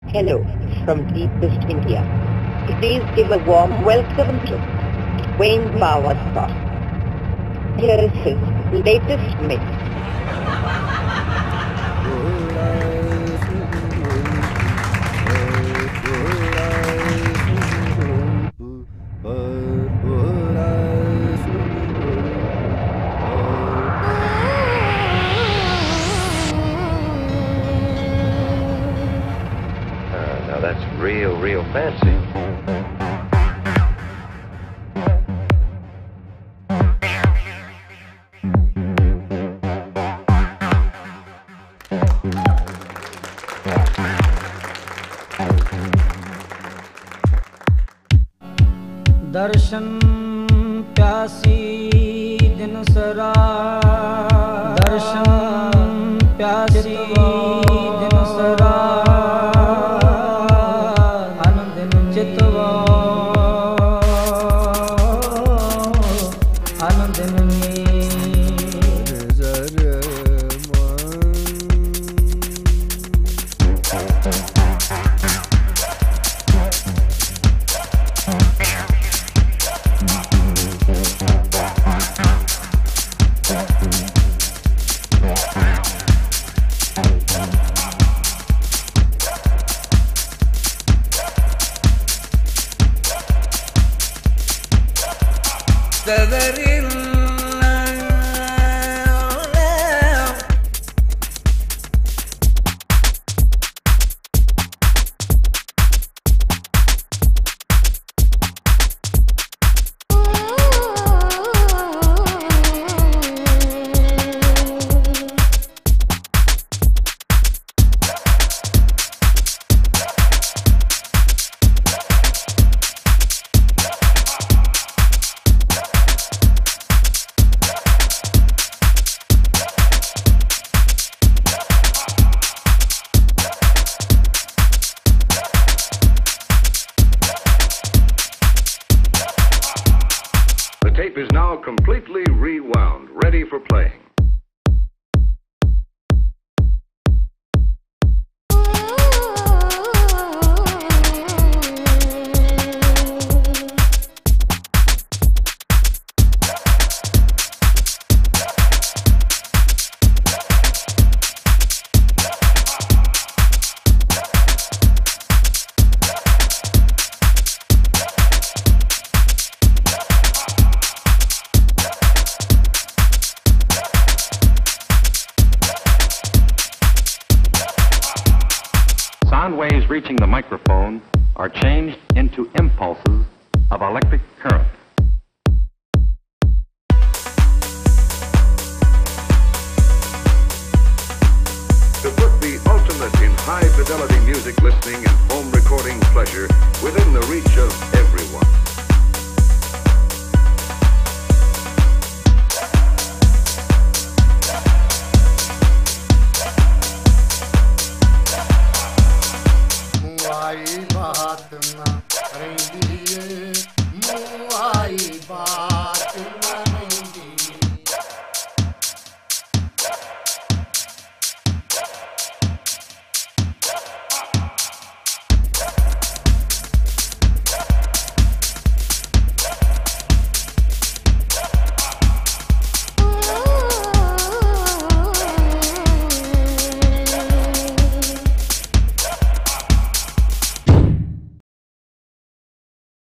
Hello from deepest India. Please give a warm welcome to Duane BowerScott. Here is his latest mix. Now that's real fancy. दर्शन प्यासी दिन सरा दर्शन प्यासी दिन सरा आनंद चितवा आनंद The tape is now completely rewound, ready for playing. Sound waves reaching the microphone are changed into impulses of electric current. To put the ultimate in high-fidelity music listening and home recording pleasure within the reach of everyone.